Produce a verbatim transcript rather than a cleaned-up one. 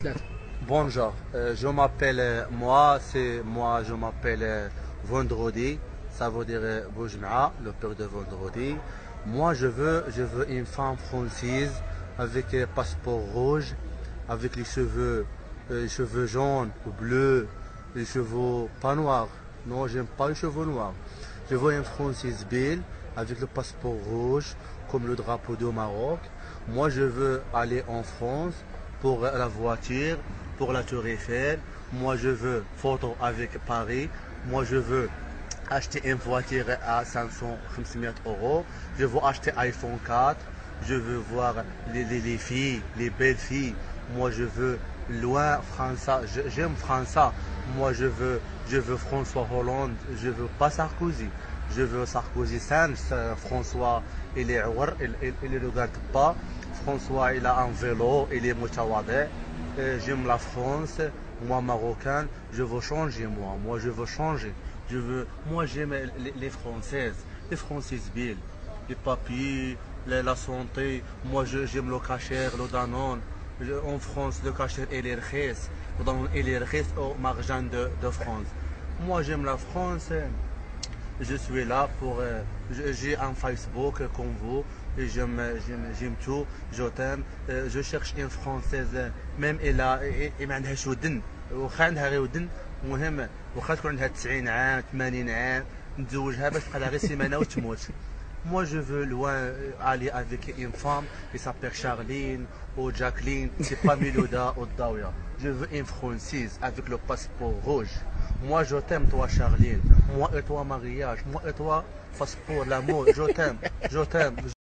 Bonjour, euh, je m'appelle, euh, moi, c'est moi, je m'appelle euh, Vendredi, ça veut dire euh, Boujma, le père de Vendredi. Moi, je veux, je veux une femme française avec un passeport rouge, avec les cheveux, euh, les cheveux jaunes ou bleus, les cheveux pas noirs. Non, j'aime pas les cheveux noirs. Je veux une française belle avec le passeport rouge, comme le drapeau du Maroc. Moi, je veux aller en France pour la voiture, pour la Tour Eiffel. Moi, je veux photo avec Paris. Moi, je veux acheter une voiture à cinq cents euros. Je veux acheter iPhone quatre. Je veux voir les, les, les filles, les belles filles. Moi, je veux loin François. J'aime François. Moi, je veux, je veux François Hollande. Je veux pas Sarkozy. Je veux Sarkozy simple. François, il est il, il, il regarde pas. François, il a un vélo, il est moutawadé. J'aime la France. Moi, marocain, je veux changer, moi. Moi, je veux changer. Je veux, moi, j'aime les, les Françaises. Les Françaises belles. Les papiers, la, la santé. Moi, j'aime le cachet, le Danone. En France, le cachet, il est rkhis. Le Danone, il est rkhis au magasin de, de France. Moi, j'aime la France. Je suis là pour. Euh, j'ai un Facebook comme vous. J'aime, j'aime tout. Je t'aime. Euh, je cherche une française. Même elle a. ما عندهاش ودن وخا عندها غير ودن. المهم واخا تكون عندها تسعين عام ثمانين عام نتزوجها باش تبقى لها غير سيمانه وتموت. Moi je veux loin aller avec une femme qui s'appelle Charline ou Jacqueline, c'est pas Milouda ou Daouya. Je veux une française avec le passeport rouge. Moi je t'aime toi Charline, moi et toi mariage, moi et toi passeport l'amour, je t'aime, je t'aime.